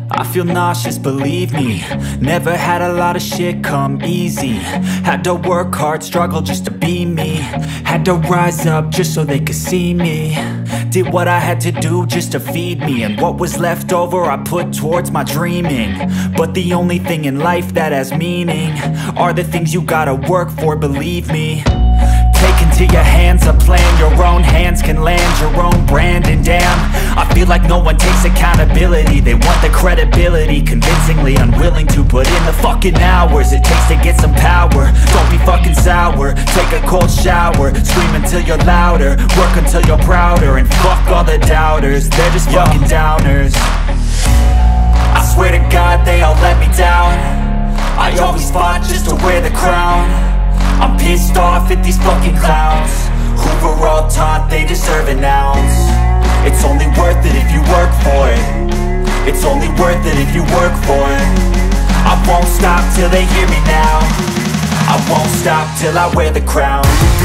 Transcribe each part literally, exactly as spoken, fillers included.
I feel nauseous, believe me. Never had a lot of shit come easy. Had to work hard, struggle just to be me. Had to rise up just so they could see me. Did what I had to do just to feed me. And what was left over I put towards my dreaming. But the only thing in life that has meaning are the things you gotta work for, believe me. Take into your hands a plan. Your own hands can land your own brand. And damn, I feel like no one takes accountability. They want the credibility, convincingly unwilling to put in the fucking hours it takes to get some power. Don't be fucking sour, take a cold shower. Scream until you're louder, work until you're prouder. And fuck all the doubters, they're just Yo. fucking downers. I swear to God they all let me down. I always fought just to wear the crown. I'm pissed off at these fucking clowns who were all taught they deserve an ounce. It's only worth it if you work for it. It's only worth it if you work for it. I won't stop till they hear me now. I won't stop till I wear the crown.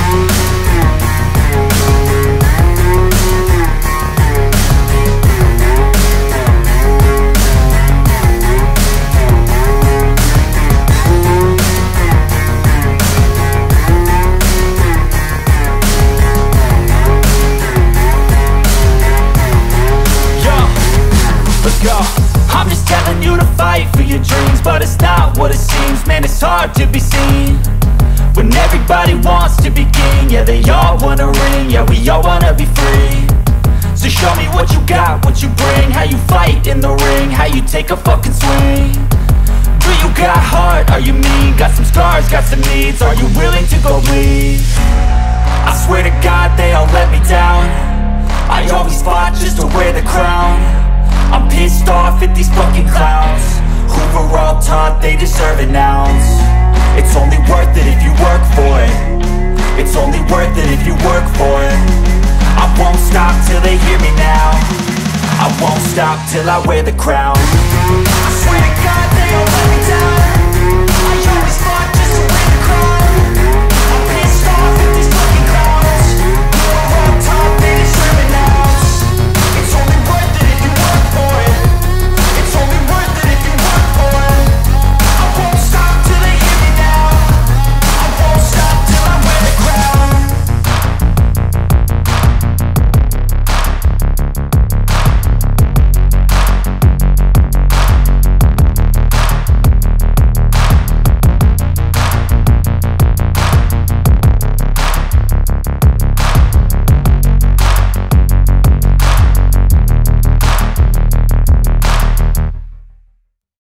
I'm just telling you to fight for your dreams, but it's not what it seems. Man, it's hard to be seen when everybody wants to be king. Yeah, they all wanna ring, yeah, we all wanna be free. So show me what you got, what you bring, how you fight in the ring, how you take a fucking swing. Do you got heart, are you mean? Got some scars, got some needs, are you willing to go bleed? I swear to God they all let me down. I always fought just to wear the crown. I'm pissed off at these fucking clowns who were all taught they deserve an ounce. It's only worth it if you work for it. It's only worth it if you work for it. I won't stop till they hear me now. I won't stop till I wear the crown.